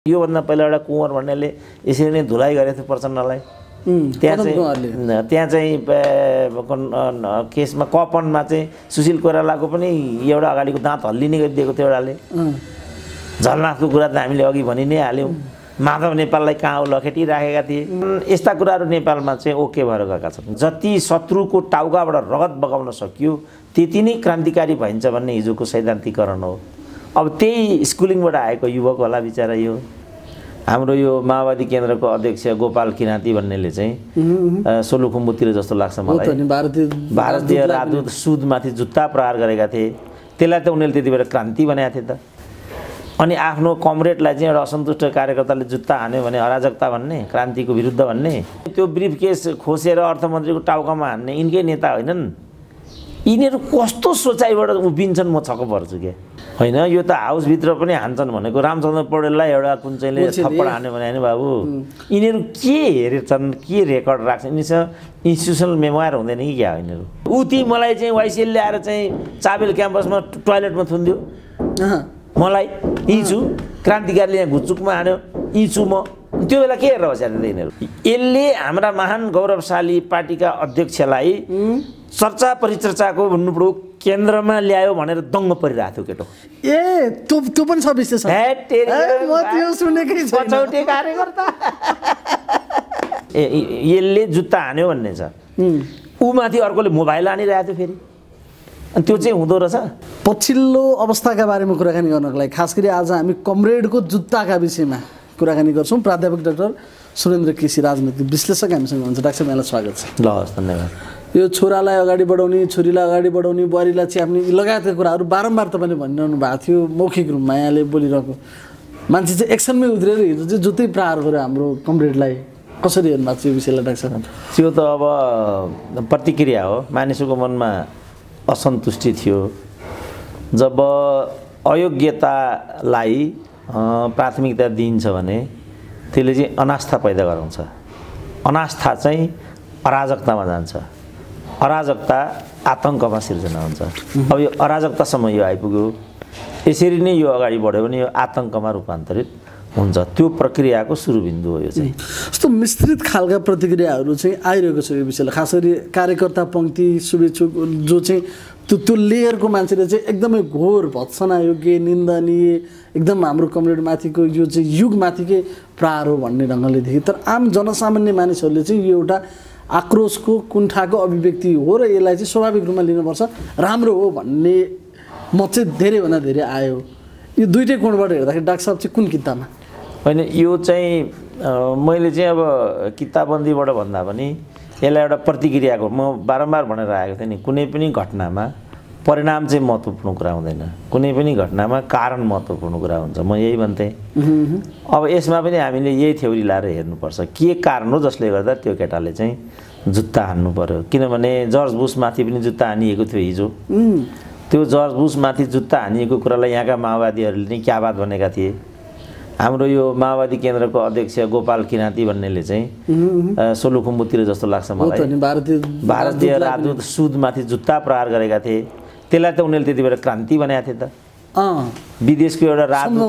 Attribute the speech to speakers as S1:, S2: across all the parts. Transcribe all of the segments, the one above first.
S1: योभन्दा पहिला एउटा कुँवर भन्नेले यसरी नै धुलाइ गरेको थियो प्रचण्डलाई। त्यहाँ चाहिँ केसमा कपनमा चाहिँ सुशील कोइरालाको पनि एउटा अगाडिको दाँत हल्लिने गरिदिएको थियो एउटाले। झलनाथको कुरा त हामीले अघि भनि नै हाल्यौँ। माधव नेपाललाई कहाँ लखेटिराखेका थिए। यस्ता कुराहरू नेपालमा चाहिँ ओके भएर गएका छन्। जति शत्रुको टाउकाबाट रगत बगाउन सकियो त्यति नै क्रान्तिकारी भइन्छ भन्ने हिजोको सैद्धान्तिकरण हो। अब त्यही स्कुलिङबाट आएको युवक होला बिचरा। यो हाम्रो यो माओवादी केन्द्रको अध्यक्ष गोपाल किराँती भन्नेले चाहिँ सोलुखुम्बुतिर जस्तो लाग्छ मलाई भारतीय राजदूत सुदमाथि जुत्ता प्रहार गरेका थिए। त्यसलाई त उनीहरूले त्यति बेला क्रान्ति बनाएका थिए त। अनि आफ्नो कमरेडलाई चाहिँ एउटा असन्तुष्ट कार्यकर्ताले जुत्ता हान्यो भने अराजकता भन्ने, क्रान्तिको विरुद्ध भन्ने। त्यो ब्रिफ केस खोसेर अर्थमन्त्रीको टाउकामा हान्ने यिनकै नेता होइनन्। यिनीहरू कस्तो सोचाइबाट उभिन्छन् म छक्क पर्छु क्या। होइन यो त हाउसभित्र पनि हान्छन् भनेको रामचन्द्र पौडेललाई एउटा कुन चाहिँले थप्पड हान्यो भने होइन बाबु। यिनीहरू के हेरेछन्, के रेकर्ड राख्छन्, यिनीसँग इन्स्टिट्युसनल मेमोयर हुँदैन कि क्या यिनीहरू। उति मलाई चाहिँ वाइसिएल ल्याएर चाहिँ चाबेल क्याम्पसमा टोयलेटमा थुन्दियो मलाई। यिन्छु क्रान्तिकारीले यहाँ घुचुकमा हान्यो यिन्छु म। त्यो बेला के हेरेर बसेर यिनीहरू। यसले हाम्रा महान गौरवशाली पार्टीका अध्यक्षलाई चर्चा परिचर्चाको भन्नुपऱ्यो केन्द्रमा ल्यायो भनेर दङ्ग परिरहेको थियो केटो।
S2: त्यो पनि छ विशेष।
S1: पछौटे कार्यकर्ता यसले जुत्ता हान्यो भन्ने छ। ऊ माथि अर्कोले मोबाइल हानिरहेको थियो फेरि। अनि त्यो चाहिँ हुँदो रहेछ।
S2: पछिल्लो अवस्थाका बारेमा कुराकानी गर्नको लागि खास गरी आज हामी कमरेडको जुत्ताका विषयमा कुराकानी गर्छौँ। प्राध्यापक डाक्टर सुरेन्द्र केसी राजनीतिक विश्लेषक हामीसँग हुनुहुन्छ। डाक्टर यहाँलाई स्वागत छ।
S1: ल हस् धन्यवाद।
S2: यो छोरालाई अगाडि बढाउने, छोरीलाई अगाडि बढाउने, बुहारीलाई च्याप्ने लगायतका कुराहरू बारम्बार तपाईँले भनिरहनु भएको थियो मौखिक रूपमा यहाँले बोलिरहेको। मान्छे चाहिँ एक्सनमै उत्रेर हिजो चाहिँ जुत्तै प्रहार गर्यो हाम्रो कमरेडलाई। कसरी हेर्नु भएको छ यो विषयलाई डाक्टर साहब?
S1: त्यो त अब प्रतिक्रिया हो। मानिसको मनमा असन्तुष्टि थियो। जब अयोग्यतालाई प्राथमिकता दिइन्छ भने त्यसले चाहिँ अनास्था पैदा गराउँछ। अनास्था चाहिँ अराजकतामा जान्छ। अराजकता आतङ्कमा सिर्जना हुन्छ। अब यो अराजकतासम्म यो आइपुग्यो। यसरी नै यो अगाडि बढ्यो भने यो आतङ्कमा रूपान्तरित हुन्छ। त्यो प्रक्रियाको सुरुबिन्दु हो यो चाहिँ।
S2: यस्तो मिश्रित खालका प्रतिक्रियाहरू चाहिँ आइरहेको छ यो विषयलाई। खास गरी कार्यकर्ता पङ्क्ति शुभेच्छुक जो चाहिँ त्यो लेयरको मान्छेले चाहिँ एकदमै घोर भत्सना योग्य निन्दनीय एकदम हाम्रो कमरेडमाथिको यो चाहिँ युगमाथिकै प्रहार हो भन्ने ढङ्गले देखे। तर आम जनसामान्य मानिसहरूले चाहिँ यो एउटा आक्रोशको कुण्ठाको अभिव्यक्ति हो र यसलाई चाहिँ स्वाभाविक रूपमा लिनुपर्छ, राम्रो हो भन्ने मत चाहिँ धेरैभन्दा धेरै आयो। यो दुइटै कोणबाट हेर्दाखेरि डाक्टर साहब चाहिँ कुन किताबमा?
S1: होइन यो चाहिँ मैले चाहिँ अब किताबबन्दीबाट भन्दा पनि यसलाई एउटा प्रतिक्रियाको म बारम्बार भनेर आएको थिएँ नि। कुनै पनि घटनामा परिणाम चाहिँ महत्त्वपूर्ण कुरा हुँदैन, कुनै पनि घटनामा कारण महत्त्वपूर्ण कुरा हुन्छ। म यही भन्थेँ। अब यसमा पनि हामीले यही थ्योरी लाएर हेर्नुपर्छ के कारण हो जसले गर्दा त्यो केटाले चाहिँ जुत्ता हान्नु पर्यो। किनभने जर्ज बुसमाथि पनि जुत्ता हानिएको थियो हिजो। त्यो जर्ज बुसमाथि जुत्ता हानिएको कुरालाई यहाँका माओवादीहरूले नै क्या बात भनेका थिए। हाम्रो यो माओवादी केन्द्रको अध्यक्ष गोपाल किराँती भन्नेले चाहिँ सोलुखुम्बुतिर जस्तो लाग्छ मलाई भारतीय राजदूत सुदमाथि जुत्ता प्रहार गरेका थिए। त्यसलाई त उनीहरूले त्यति बेला क्रान्ति बनाएका थिए त। विदेशको एउटा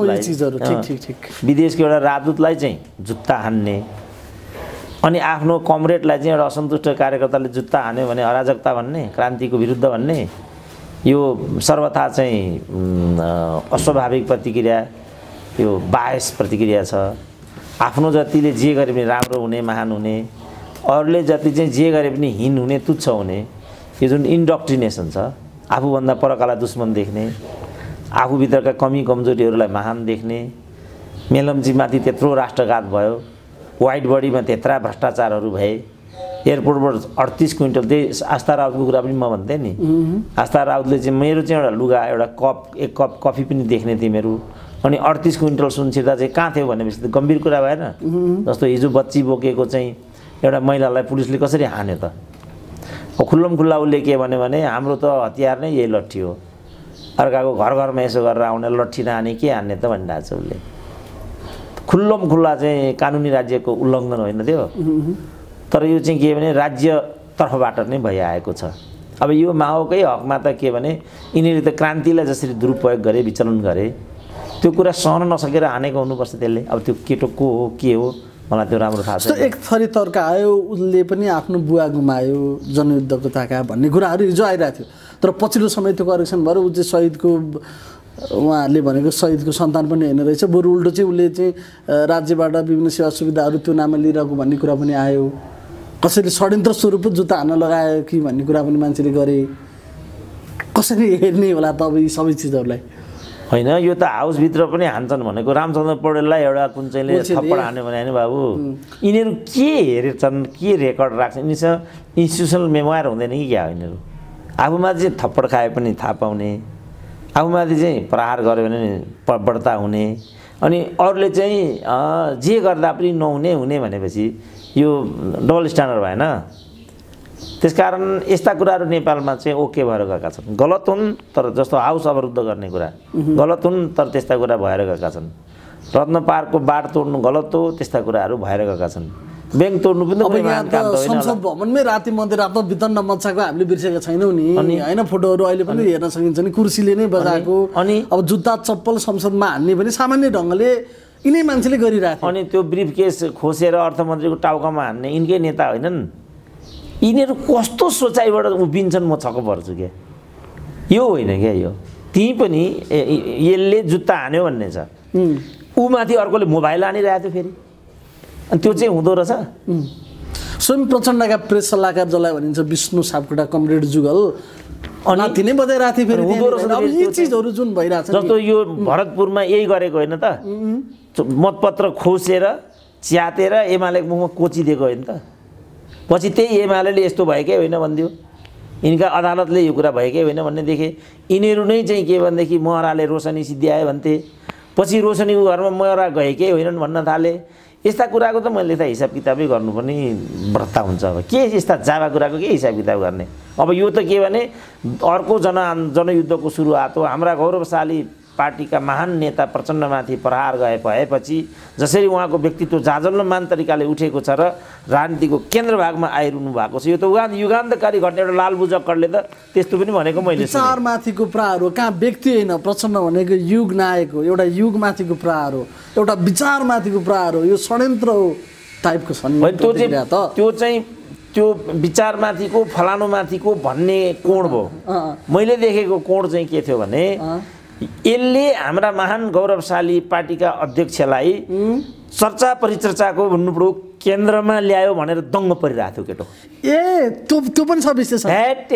S1: राजदूतलाई चाहिँ जुत्ता हान्ने अनि आफ्नो कमरेडलाई चाहिँ एउटा असन्तुष्ट कार्यकर्ताले जुत्ता हान्यो भने अराजकता भन्ने, क्रान्तिको विरुद्ध भन्ने, यो सर्वथा चाहिँ अस्वाभाविक प्रतिक्रिया, यो बायस प्रतिक्रिया छ। आफ्नो जतिले जे गरे पनि राम्रो हुने, महान हुने, अरूले जति चाहिँ जे गरे पनि हीन हुने, तुच्छ हुने, यो जुन इन्डक्ट्रिनेसन छ, आफूभन्दा परकालाई दुश्मन देख्ने, आफूभित्रका कमी कमजोरीहरूलाई महान देख्ने, मेलम्चीमाथि त्यत्रो राष्ट्रघात भयो, वाइट बडीमा त्यत्रा भ्रष्टाचारहरू भए, एयरपोर्टबाट 38 क्विन्टल त्यही आस्था राउतको कुरा पनि म भन्थेँ नि। आस्था राउतले चाहिँ मेरो चाहिँ एउटा लुगा, एउटा कप, एक कप कफी पनि देख्ने तिमीहरू, अनि 38 क्विन्टल सुन छिर्दा चाहिँ कहाँ थियो भनेपछि त गम्भीर कुरा भएन। जस्तो हिजो बच्ची बोकेको चाहिँ एउटा महिलालाई पुलिसले कसरी हान्यो त? खुल्लम खुल्ला उसले के भन्यो भने हाम्रो त हतियार नै यही लट्ठी हो, अर्काको घर घरमा यसो गरेर आउने लट्ठी नहाने के हान्ने त भनिरहेको छ उसले। खुल्लम खुल्ला चाहिँ कानुनी राज्यको उल्लङ्घन होइन त्यो। तर यो चाहिँ के भने राज्यतर्फबाट नै भइआएको छ। अब यो माओकै हकमा त के भने यिनीहरूले त क्रान्तिलाई जसरी दुरुपयोग गरे, विचलन गरे, त्यो कुरा सहन नसकेर हानेको हुनुपर्छ त्यसले। अब त्यो केटो को हो के हो मलाई त्यो राम्रो थाहा
S2: छैन। एक थरी तर्क आयो उसले पनि आफ्नो बुवा गुमायो जनयुद्धको ताका भन्ने कुराहरू हिजो आइरहेको थियो, तर पछिल्लो समय त्यो करेक्सन भएर ऊ चाहिँ शहीदको उहाँहरूले भनेको शहीदको सन्तान पनि होइन रहेछ, बरु उल्टो चाहिँ उसले चाहिँ राज्यबाट विभिन्न सेवा सुविधाहरू त्यो नाममा लिइरहेको भन्ने कुरा पनि आयो। कसैले षड्यन्त्र स्वरूप जुत्ता हान्न लगायो कि भन्ने कुरा पनि मान्छेले गरे। कसरी हेर्ने होला त अब यी सबै चिजहरूलाई?
S1: होइन यो त हाउसभित्र पनि हान्छन् भनेको रामचन्द्र पौडेललाई एउटा कुन चाहिँले थप्पड हान्यो भने होइन बाबु, यिनीहरू के हेरेछन् के रेकर्ड राख्छन्, यिनीसँग इन्स्टिट्युसनल मेमोयर हुँदैन कि क्या? यिनीहरू आफूमाथि चाहिँ थप्पड खाए पनि थाहा पाउने, आफूमाथि चाहिँ प्रहार गऱ्यो भने बढ्ता हुने, अनि अरूले चाहिँ जे गर्दा पनि नहुने हुने भनेपछि यो डबल स्ट्यान्डर्ड भएन। त्यसकारण यस्ता कुराहरू नेपालमा चाहिँ ओके भएर गएका छन्। गलत हुन् तर जस्तो हाउस अवरुद्ध गर्ने कुरा गलत हुन्, तर त्यस्ता कुरा भएर गएका छन्। रत्न पार्कको बाड तोड्नु गलत हो, त्यस्ता कुराहरू भएर गएका छन्। ब्याङ्क तोड्नु पनि
S2: अब यहाँ त संसद भवनमै राति मध्यरात वितण्ड मच्चाको हामीले बिर्सेका छैनौँ नि होइन। फोटोहरू अहिले पनि हेर्न सकिन्छ नि, कुर्सीले नै बजाएको, अनि अब जुत्ता चप्पल संसदमा हान्ने पनि सामान्य ढङ्गले यिनै मान्छेले गरिरहेको।
S1: अनि त्यो ब्रिफ केस खोसेर अर्थमन्त्रीको टाउकामा हान्ने यिनकै नेता होइनन्। यिनीहरू कस्तो सोचाइबाट उभिन्छन् म छक्क पर्छु क्या। यो होइन क्या, यो त्यहीँ पनि यसले जुत्ता हान्यो भन्ने छ, ऊ माथि अर्कोले मोबाइल हानिरहेको थियो फेरि, अनि त्यो चाहिँ हुँदो रहेछ।
S2: स्वयं प्रचण्डका प्रेस सल्लाहकार जसलाई भनिन्छ विष्णु सापकोटा कमरेड जुगल नाति नै बजाइरहेको थियो फेरि हुँदो रहेछ। अब यी चिजहरू जुन भइरहेछ
S1: जस्तो यो भरतपुरमा यही गरेको होइन त, मतपत्र खोसेर च्यातेर एमालेको मुखमा कोचिदिएको होइन त, पछि त्यही एमाले यस्तो भएकै होइन भनिदियो, यिनका अदालतले यो कुरा भएकै होइन भन्ने देखे। यिनीहरू नै चाहिँ के भनेदेखि महराले रोशनी सिद्ध्याए भन्थे, पछि रोशनीको घरमा महरा गएकै होइनन् भन्न थाले। यस्ता कुराको त मैले त हिसाब किताबै गर्नु पनि व्रत हुन्छ। अब के यस्ता जावा कुराको के हिसाब किताब गर्ने? अब यो त के भने अर्को जनयुद्धको सुरुवात हो। हाम्रा गौरवशाली पार्टीका महान नेता प्रचण्डमाथि प्रहार भएपछि जसरी उहाँको व्यक्तित्व जाजल्यमान तरिकाले उठेको छ र राजनीतिको केन्द्र भागमा आइरहनु भएको छ, यो त युगान्तकारी घटना। एउटा लालबुझक्करले त त्यस्तो पनि भनेको मैले
S2: विचारमाथिको प्रहार हो, कहाँ व्यक्ति होइन। प्रचण्ड भनेको युग नायक हो, एउटा युगमाथिको प्रहार हो, एउटा विचारमाथिको प्रहार हो, यो षड्यन्त्र हो टाइपको छ नि।
S1: त्यो चाहिँ त्यो विचारमाथिको फलानुमाथिको भन्ने कोण भयो। मैले देखेको कोण चाहिँ के थियो भने यसले हाम्रा महान गौरवशाली पार्टीका अध्यक्षलाई चर्चा परिचर्चाको भन्नुपऱ्यो केन्द्रमा ल्यायो भनेर दङ्ग परिरहेको थियो केटो।
S2: त्यो पनि छ विशेष।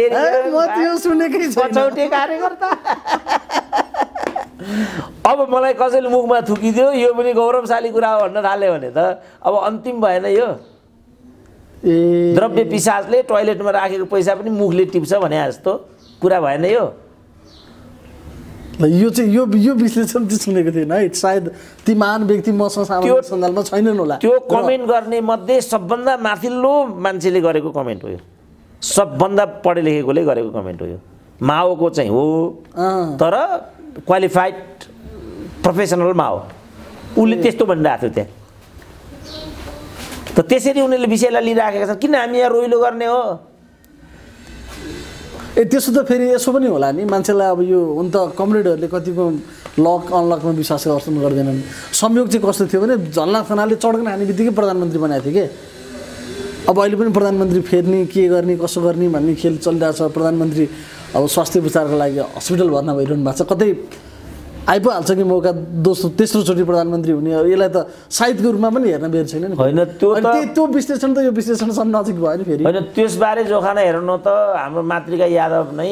S1: अब मलाई कसैले मुखमा थुकिदियो यो पनि गौरवशाली कुरा हो भन्न थाल्यो भने त अब अन्तिम भएन यो। द्रव्य पिशाचले टोयलेटमा राखेको पैसा पनि मुखले टिप्छ भने जस्तो कुरा भएन यो।
S2: यो चाहिँ यो विश्लेषण चाहिँ सुनेको थिएन है, सायद ती महान व्यक्ति मसँग सामाजिक सञ्जालमा छैनन् होला।
S1: त्यो कमेन्ट गर्ने मध्ये सबभन्दा माथिल्लो मान्छेले गरेको कमेन्ट हो यो, सबभन्दा पढे लेखेकोले गरेको कमेन्ट हो यो। माओको चाहिँ हो तर क्वालिफाइड प्रोफेसनल माओ, उसले त्यस्तो भनिरहेको थियो त्यहाँ। त त्यसरी उनीहरूले विषयलाई लिइराखेका छन्। किन हामी यहाँ रोइलो गर्ने हो?
S2: त्यसो त फेरि यसो पनि होला नि, मान्छेलाई अब यो हुन त कमरेडहरूले कतिको लक अनलकमा विश्वास गर्छन् गर्दैनन्। संयोग चाहिँ कस्तो थियो भने झलनाथ खनालले चड्कन हाने बित्तिकै प्रधानमन्त्री बनाएको थियो कि। अब अहिले पनि प्रधानमन्त्री फेर्ने के गर्ने कसो गर्ने भन्ने खेल चलिरहेछ। प्रधानमन्त्री अब स्वास्थ्य उपचारको लागि हस्पिटल भर्ना भइरहनु भएको छ, कतै आइपुहाल्छ कि मौका दोस्रो तेस्रोचोटि प्रधानमन्त्री हुने। यसलाई त साहित्यको रूपमा पनि हेर्न बेर छैन नि।
S1: होइन
S2: त्यो विश्लेषण त यो विश्लेषणसँग नजिक भयो नि फेरि।
S1: होइन त्यसबारे जोखाना हेर्नु त हाम्रो मातृका यादव नै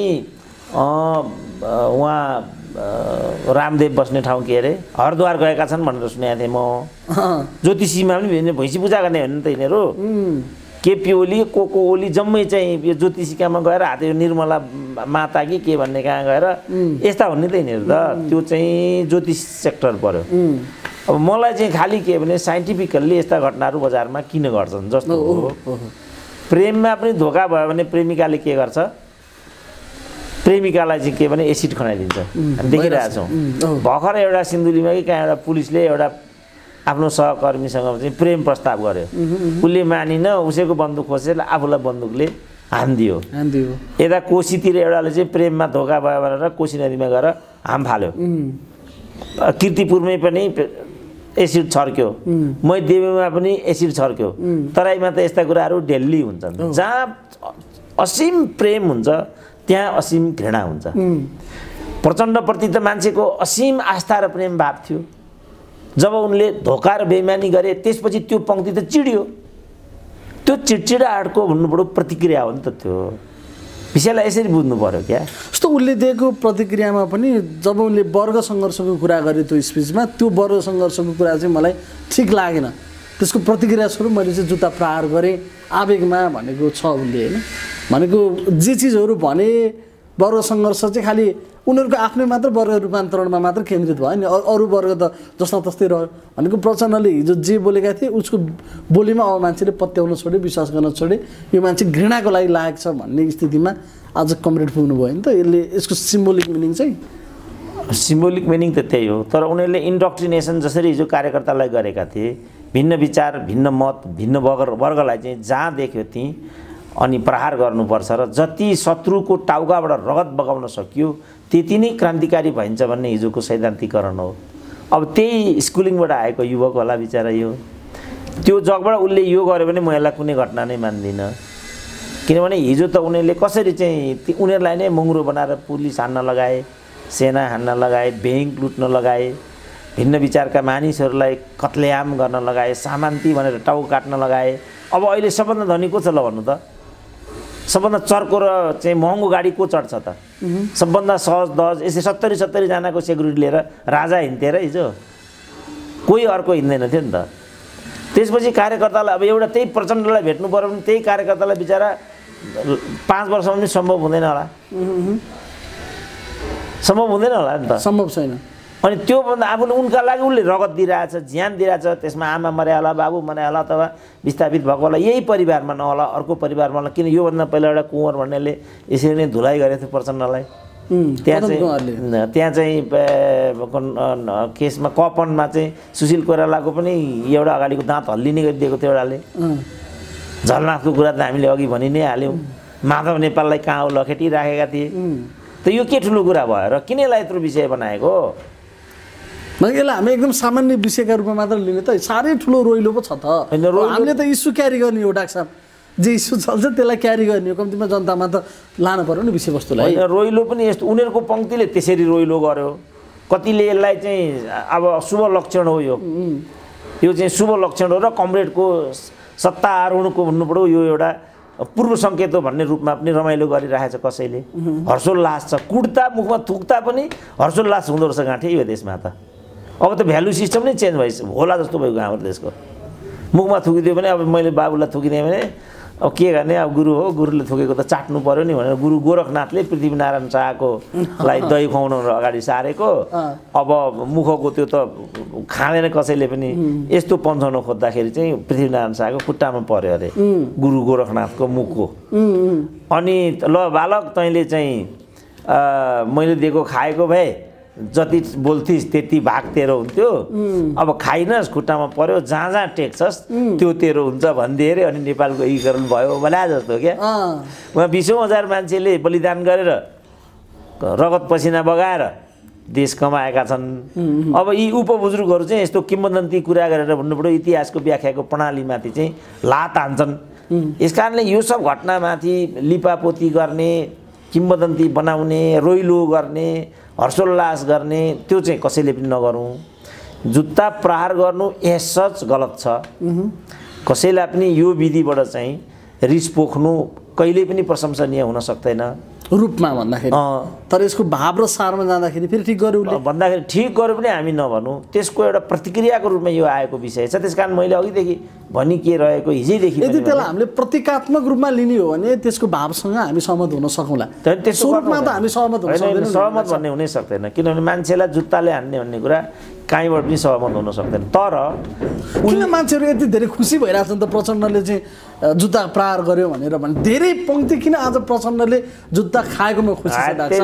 S1: उहाँ रामदेव बस्ने ठाउँ के अरे हरिद्वार गएका छन् भनेर सुनेको थिएँ म। ज्योतिषीमा पनि भैँसी पूजा गर्ने हो नि त यिनीहरू। केपी ओली को ओली जम्मै चाहिँ यो ज्योतिषिकामा गएर हात निर्मला माता कि के भन्ने कहाँ गएर यस्ता हुने त यिनीहरू त। त्यो चाहिँ ज्योतिष सेक्टर पर्यो। अब मलाई चाहिँ खालि के भने साइन्टिफिकल्ली यस्ता घटनाहरू बजारमा किन गर्छन्? जस्तो प्रेममा पनि धोका भयो भने प्रेमिकाले के गर्छ? प्रेमिकालाई चाहिँ के भने एसिड खनाइदिन्छ। हामी देखिरहेको छौँ। भर्खर एउटा सिन्धुलीमा कि कहाँ एउटा पुलिसले एउटा आफ्नो सहकर्मीसँग चाहिँ प्रेम प्रस्ताव गर्यो, उसले मानिन, उसैको बन्दुक खोसेर आफूलाई बन्दुकले हानिदियो। यता कोसीतिर एउटाले चाहिँ प्रेममा धोका भयो भनेर कोसी नदीमा गएर हाम फाल्यो। कीर्तिपुरमै पनि एसिड छर्क्यो, मैदेवीमा पनि एसिड छर्क्यो, तराईमा त यस्ता कुराहरू डेली हुन्छन्। जहाँ असीम प्रेम हुन्छ त्यहाँ असीम घृणा हुन्छ। प्रचण्डप्रति त मान्छेको असीम आस्था र प्रेम भाव थियो। जब उनले धोका र बेइमानी गरे त्यसपछि त्यो पंक्ति त चिड्यो। त्यो चिडचिडाहटको भन्नुपऱ्यो प्रतिक्रिया हो नि त त्यो। विषयलाई यसरी बुझ्नु पर्यो क्या।
S2: जस्तो उसले दिएको प्रतिक्रियामा पनि जब उनले वर्ग सङ्घर्षको कुरा गरे त्यो स्पिचमा, त्यो वर्ग सङ्घर्षको कुरा चाहिँ मलाई ठिक लागेन। त्यसको प्रतिक्रिया स्वरूप मैले चाहिँ जुत्ता प्रहार गरेँ आवेगमा भनेको छ उसले, होइन भनेको जे चिजहरू भने वर्ग सङ्घर्ष चाहिँ खालि उनीहरूको आफ्नै मात्र वर्ग रूपान्तरणमा मात्र केन्द्रित भयो नि, अरू वर्ग त जस्ता तस्तै रह्यो भनेको। प्रचण्डले हिजो जे बोलेका थिए उसको बोलीमा अब मान्छेले पत्याउन छोडे, विश्वास गर्न छोडे। यो मान्छे घृणाको लागि लागेको छ भन्ने स्थितिमा आज कमरेड पुग्नुभयो नि त। यसले यसको सिम्बोलिक मिनिङ चाहिँ
S1: सिम्बोलिक मिनिङ त त्यही हो। तर उनीहरूले इन्डक्ट्रिनेसन जसरी हिजो कार्यकर्तालाई गरेका थिए, भिन्न विचार, भिन्न मत, भिन्न वर्गलाई चाहिँ जहाँ देख्यो त्यहीँ अनि प्रहार गर्नुपर्छ र जति शत्रुको टाउकाबाट रगत बगाउन सकियो त्यति नै क्रान्तिकारी भइन्छ भन्ने हिजोको सैद्धान्तिकरण हो। अब त्यही स्कुलिङबाट आएको युवक होला बिचरा। यो त्यो जगबाट उसले यो गर्यो भने म यसलाई कुनै घटना नै मान्दिनँ। किनभने हिजो त उनीहरूले कसरी चाहिँ उनीहरूलाई नै मङ्गुरो बनाएर पुलिस हान्न लगाए, सेना हान्न लगाए, ब्याङ्क लुट्न लगाए, भिन्न विचारका मानिसहरूलाई कत्लेआम गर्न लगाए, सामान्ती भनेर टाउको काट्न लगाए। अब अहिले सबभन्दा धनी को छ ल भन्नु त? सबभन्दा चर्को र चाहिँ महँगो गाडी को चढ्छ त? सबभन्दा सहज दहज यसै 70 जनाको सेक्युरिटी लिएर राजा हिँड्थे र हिजो, कोही अर्को हिँड्दैन थियो नि त। त्यसपछि कार्यकर्तालाई अब एउटा त्यही प्रचण्डलाई भेट्नु पर्यो भने त्यही कार्यकर्तालाई बिचरा 5 वर्षमा पनि सम्भव हुँदैन होला। सम्भव हुँदैन होला नि त,
S2: सम्भव छैन।
S1: अनि त्योभन्दा आफूले उनका लागि उसले रगत दिइरहेछ, ज्यान दिइरहेछ। त्यसमा आमा मरे होला, बाबु मरे होला, अथवा विस्थापित भएको होला, यही परिवारमा नहोला, अर्को परिवारमा होला। किन योभन्दा पहिला एउटा कुँवर भन्नेले यसरी नै धुलाइ गरेको थियो प्रचण्डलाई। त्यहाँ चाहिँ केसमा कपनमा चाहिँ सुशील कोइरालाको पनि एउटा अगाडिको दाँत हल्लिने गरिदिएको थियो एउटाले। झलनाथको कुरा त हामीले अघि भनि नै हाल्यौँ। माधव नेपाललाई कहाँ लखेटिराखेका थिए। त यो के ठुलो कुरा भयो र किन यसलाई यत्रो विषय बनाएको?
S2: यसलाई हामी एकदम सामान्य विषयका रूपमा मात्र लिने त साह्रै ठुलो रोइलो पो छ त। हामीले त इस्यु क्यारी गर्ने हो डाक्टर साहब, जे इस्यु चल्छ त्यसलाई क्यारी गर्ने हो। कम्तीमा जनतामा त लानु पर्यो नि विषयवस्तुलाई।
S1: रोइलो पनि यस्तो उनीहरूको पङ्क्तिले त्यसरी रोइलो गर्यो। कतिले यसलाई चाहिँ अब शुभ लक्षण हो, यो चाहिँ शुभ लक्षण हो र कमरेडको सत्ता आरोहणको भन्नुपऱ्यो यो एउटा पूर्व सङ्केत हो भन्ने रूपमा पनि रमाइलो गरिरहेछ कसैले। हर्षोल्लास छ, कुट्दा मुखमा थुक्दा पनि हर्षोल्लास हुँदो रहेछ गाँठे यो देशमा त। अब त भ्यालु सिस्टम नै चेन्ज भइस होला जस्तो भयो हाम्रो देशको। मुखमा थुकिदियो भने अब मैले बाबुलाई थुकिदिएँ भने अब के गर्ने, अब गुरु हो, गुरुले थुकेको त चाट्नु पर्यो नि भनेर गुरु गोरखनाथले पृथ्वीनारायण शाहको लाई दही खुवाउन अगाडि सारेको। अब मुखको त्यो त खाँदैन कसैले पनि। यस्तो पन्छाउन खोज्दाखेरि चाहिँ पृथ्वीनारायण शाहको खुट्टामा पर्यो अरे गुरु गोरखनाथको मुखको। अनि ल बालक तैँले चाहिँ मैले दिएको खाएको भए जति बोल्थिस् त्यति भाग तेरो हुन्थ्यो, अब खाइनस् खुट्टामा पर्यो, जहाँ जहाँ टेक्छस् त्यो तेरो हुन्छ भनिदिए अरे। अनि नेपालको एकीकरण भयो भला जस्तो क्या। उहाँ 20,000 मान्छेले बलिदान गरेर रगत पसिना बगाएर देश कमाएका छन्। अब यी उपबुजुर्गहरू चाहिँ यस्तो किम्वदन्ती कुरा गरेर भन्नुपऱ्यो इतिहासको व्याख्याको प्रणालीमाथि चाहिँ लात हान्छन्। यस कारणले यो सब घटनामाथि लिपापोती गर्ने, किम्वदन्ती बनाउने, रोइलो गर्ने, हर्षोल्लास गर्ने त्यो चाहिँ कसैले पनि नगरौँ। जुत्ता प्रहार गर्नु यसच गलत छ। कसैलाई पनि यो विधिबाट चाहिँ रिस पोख्नु कहिले पनि प्रशंसनीय हुन सक्दैन
S2: रूपमा भन्दाखेरि। तर यसको भाव र सारमा जाँदाखेरि फेरि ठिक गर्यो
S1: भन्दाखेरि ठिक गर्यो पनि हामी नभनौँ। त्यसको एउटा प्रतिक्रियाको रूपमा यो आएको विषय छ। त्यसकारण मैले अघिदेखि भनि के रहेको हिजैदेखि
S2: यदि त्यसलाई हामीले प्रतीकात्मक रूपमा लिने हो भने त्यसको भावसँग हामी सहमत हुन सकौँला।
S1: त्यसको
S2: रूपमा त हामी सहमत हुन सक्दैनौँ।
S1: सहमत भन्ने हुनै सक्दैन, किनभने मान्छेलाई जुत्ताले हान्ने भन्ने कुरा कहीँबाट पनि सहमत हुन सक्दैन। तर
S2: किन मान्छेहरू यति धेरै खुसी भइरहेछन् त प्रचण्डले चाहिँ जुत्ता प्रहार गर्यो भनेर भने? धेरै पङ्क्ति किन आज प्रचण्डले जुत्ता खाएकोमा खुसी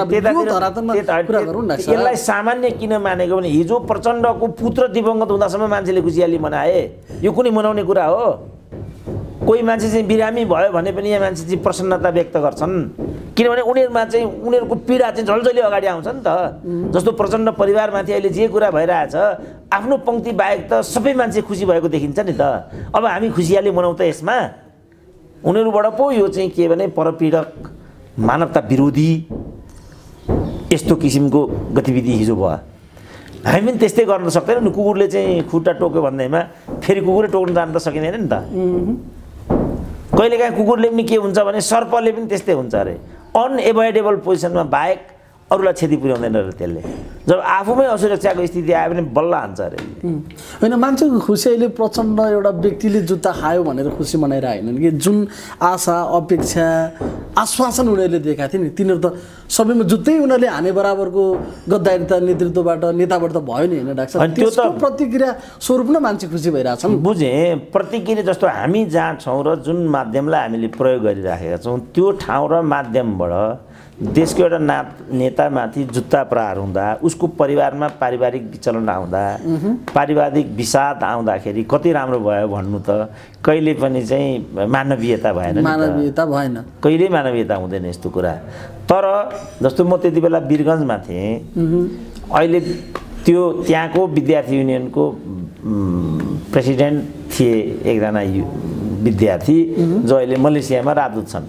S2: छ?
S1: यसलाई सामान्य किन मानेको भने हिजो प्रचण्डको पुत्र दिवंगत हुँदासम्म मान्छेले खुसियाली मनाए। यो कुनै मनाउने कुरा हो? कोही मान्छे चाहिँ बिरामी भयो भने पनि यहाँ मान्छे चाहिँ प्रसन्नता व्यक्त गर्छन्। किनभने उनीहरूमा चाहिँ उनीहरूको पीडा चाहिँ झल्झली अगाडि आउँछ नि त। जस्तो प्रचण्ड परिवारमाथि अहिले जे कुरा भइरहेछ आफ्नो पंक्ति बाहेक त सबै मान्छे खुसी भएको देखिन्छ नि त। अब हामी खुसियाली मनाउँ त यसमा। उनीहरूबाट पो यो चाहिँ के भने परपीडक मानवता विरोधी यस्तो किसिमको गतिविधि हिजो भयो। हामी पनि त्यस्तै गर्न सक्दैनौँ नि। कुकुरले चाहिँ खुट्टा टोक्यो भन्दैमा फेरि कुकुरै टोक्न जान त सकिँदैन नि त। कहिलेकाहीँ कुकुरले पनि के हुन्छ भने सर्पले पनि त्यस्तै हुन्छ अरे। अनएभोइडेबल पोजिसनमा बाहेक अरूलाई क्षति पुर्याउँदैन अरे त्यसले। जब आफूमै असुरक्षाको स्थिति आयो भने बल्ल हान्छ अरे।
S2: होइन, मान्छेको खुसी अहिले प्रचण्ड एउटा व्यक्तिले जुत्ता खायो भनेर खुसी मनाइरहेनन् कि जुन आशा अपेक्षा आश्वासन उनीहरूले दिएका थिए नि तिनीहरू त सबैमा जुत्तै उनीहरूले हाने बराबरको गद्दारिता नेतृत्वबाट नेताबाट त भयो नि होइन डाक्टर साहब। त्यसको प्रतिक्रिया स्वरूप न मान्छे खुसी भइरहेछन्।
S1: बुझेँ। प्रतिक्रिया जस्तो हामी जहाँ छौँ र जुन माध्यमलाई हामीले प्रयोग गरिराखेका छौँ त्यो ठाउँ र माध्यमबाट देशको एउटा नेतामाथि जुत्ता प्रहार हुँदा उसको परिवारमा पारिवारिक विचलन आउँदा पारिवारिक विषाद आउँदाखेरि कति राम्रो भयो भन्नु त कहिले पनि चाहिँ मानवीयता भएन।
S2: मानवीयता भएन,
S1: कहिल्यै मानवीयता हुँदैन यस्तो कुरा। तर जस्तो म त्यति बेला वीरगन्जमा थिएँ। अहिले त्यो त्यहाँको विद्यार्थी युनियनको प्रेसिडेन्ट थिए एकजना विद्यार्थी जो अहिले मलेसियामा राजदूत छन्।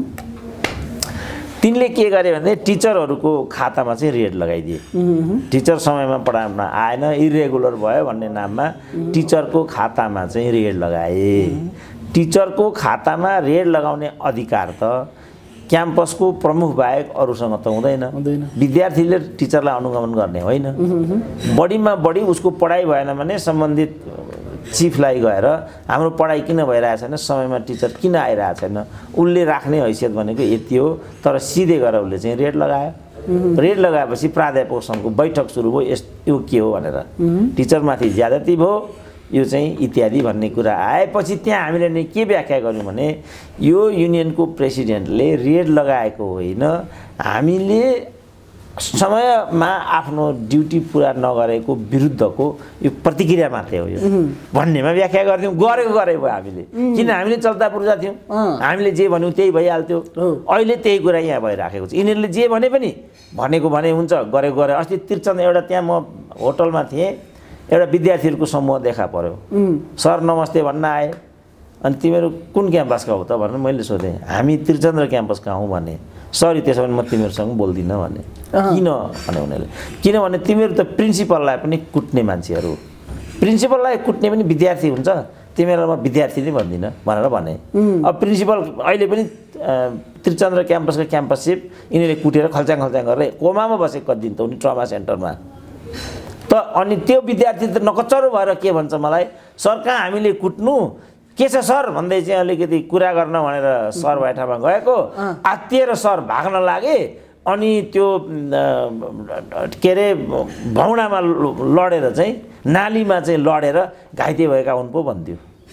S1: तिनले के गरे भने टिचरहरूको खातामा चाहिँ रेड लगाइदिए। टिचर समयमा पढाउन आएन, इरेगुलर भयो भन्ने नाममा टिचरको खातामा चाहिँ रेड लगाए। टिचरको खातामा रेड लगाउने अधिकार त क्याम्पसको प्रमुख बाहेक अरूसँग त हुँदैन। विद्यार्थीले टिचरलाई अनुगमन गर्ने होइन। बढीमा बढी उसको पढाइ भएन भने सम्बन्धित चिफलाई गएर हाम्रो पढाइ किन भइरहेको छैन, समयमा टिचर किन आइरहेको छैन, उसले राख्ने हैसियत भनेको यति हो। तर सिधै गएर उसले चाहिँ रेड लगायो। रेड लगाएपछि प्राध्यापक सङ्घको बैठक सुरु भयो। यो के हो भनेर टिचरमाथि ज्यादती भयो यो चाहिँ इत्यादि भन्ने कुरा आएपछि त्यहाँ हामीले नै के व्याख्या गर्यौँ भने यो युनियनको प्रेसिडेन्टले रेड लगाएको होइन, हामीले समयमा आफ्नो ड्युटी पुरा नगरेको विरुद्धको यो प्रतिक्रिया मात्रै हो यो भन्नेमा व्याख्या गरिदिउँ। गरेको गरे भयो हामीले। किन हामीले चल्ता पुर्जा थियौँ, हामीले जे भन्यौँ त्यही भइहाल्थ्यो। अहिले त्यही कुरा यहाँ भइराखेको छ। यिनीहरूले जे भने पनि भनेको भने हुन्छ, गरेको गरे। अस्ति त्रिचन्द्र एउटा त्यहाँ म होटलमा थिएँ, एउटा विद्यार्थीहरूको समूह देखा पर्यो। सर नमस्ते भन्न आए। अनि तिमीहरू कुन क्याम्पसका हो त भनेर मैले सोधेँ। हामी त्रिचन्द्र क्याम्पसका हौँ भने। सरी त्यसो भने म तिमीहरूसँग बोल्दिनँ भने। किन भने उनीहरूले किनभने तिमीहरू त प्रिन्सिपललाई पनि कुट्ने मान्छेहरू, प्रिन्सिपललाई कुट्ने पनि विद्यार्थी हुन्छ, तिमीहरूलाई म विद्यार्थी नै भन्दिनँ भनेर भने। अब प्रिन्सिपल अहिले पनि त्रिचन्द्र क्याम्पसको क्याम्पस चिफ यिनीहरूले कुटेर खल्च्याङ गरेर कोमामा बसेको कति दिन त उनी ट्रमा सेन्टरमा। त अनि त्यो विद्यार्थी त नकचरो भएर के भन्छ मलाई, सर कहाँ हामीले कुट्नु के छ सर भन्दै चाहिँ अलिकति कुरा गर्न भनेर सर भए ठाउँमा गएको आत्तिएर सर भाग्न लागे। अनि त्यो के अरे भौडामा लडेर चाहिँ नालीमा चाहिँ लडेर घाइते भएका हुन् पो भन्थ्यो।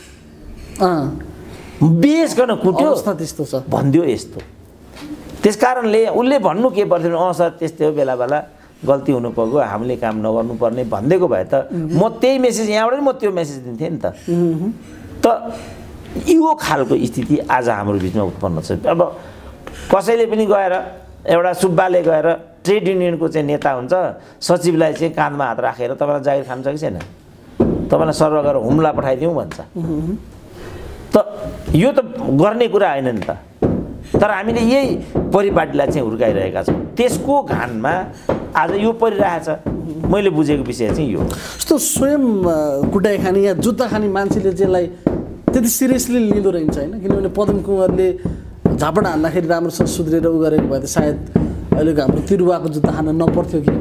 S1: बेसकन कुट्यो
S2: त्यस्तो छ
S1: भन्थ्यो यस्तो। त्यस कारणले उसले भन्नु के पर्थ्यो, सर त्यस्तै हो, बेला बेला गल्ती हुनु पर्यो, हामीले काम नगर्नुपर्ने भनिदिएको भए त म त्यही मेसेज यहाँबाट म त्यो मेसेज दिन्थेँ नि त। त यो खालको स्थिति आज हाम्रो बिचमा उत्पन्न छ। अब कसैले पनि गएर एउटा सुब्बाले गएर ट्रेड युनियनको चाहिँ नेता हुन्छ, सचिवलाई चाहिँ काँधमा हात राखेर तपाईँलाई जागिर खानु छ कि छैन, तपाईँलाई सर्व गरेर हुम्ला पठाइदिउँ भन्छ। त यो त गर्ने कुरा होइन नि त। तर हामीले यही परिपाटीलाई चाहिँ हुर्काइरहेका छौँ। त्यसको घानमा आज यो परिरहेछ। मैले बुझेको विषय चाहिँ यो
S2: जस्तो स्वयं कुटाइ खाने या जुत्ता खाने मान्छेले चाहिँ यसलाई त्यति सिरियसली लिँदो रहेछ होइन। किनभने पदम कुँवरले झापड हान्दाखेरि राम्रोसँग सुध्रेर उ गरेको भए त सायद अहिलेको हाम्रो तिरुवाको जुत्ता खान नपर्थ्यो कि।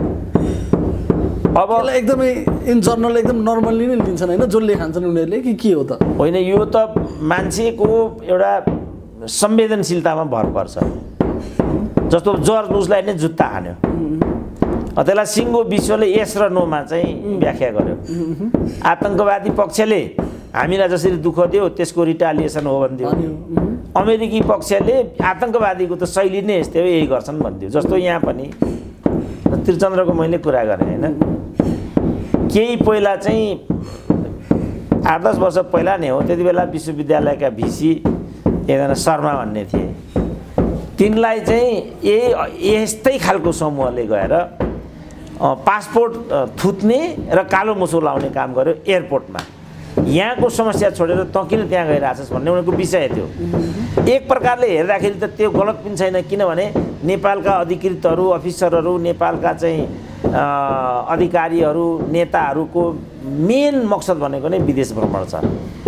S2: अब एकदमै इन जनरल एकदम नर्मल्ली नै लिन्छन् होइन, जसले खान्छन् उनीहरूले कि के हो त
S1: होइन। यो त मान्छेको एउटा संवेदनशीलतामा भर पर्छ। जस्तो जर्ज बुसलाई नै जुत्ता हान्यो, त्यसलाई सिङ्गो विश्वले यस र नोमा चाहिँ व्याख्या गर्यो। आतङ्कवादी पक्षले हामीलाई जसरी दुःख दियो त्यसको रिटालिएसन हो भनिदियो। अमेरिकी पक्षले आतङ्कवादीको त शैली नै यस्तै हो, यही गर्छन् भनिदियो। जस्तो यहाँ पनि त्रिचन्द्रको मैले कुरा गरेँ होइन, केही पहिला चाहिँ 8-10 वर्ष पहिला नै हो, त्यति बेला विश्वविद्यालयका भिसी एकजना शर्मा भन्ने थिए। तिनलाई चाहिँ यस्तै खालको समूहले गएर पासपोर्ट थुत्ने र कालो मुसो लाउने काम गर्यो एयरपोर्टमा। यहाँको समस्या छोडेर तँ किन त्यहाँ गइरहेछस् भन्ने उनीहरूको विषय थियो। एक प्रकारले हेर्दाखेरि त त्यो गलत पनि छैन, किनभने नेपालका अधिकृतहरू, अफिसरहरू, नेपालका चाहिँ अधिकारीहरू, नेताहरूको मेन मकसद भनेको नै विदेश भ्रमण छ।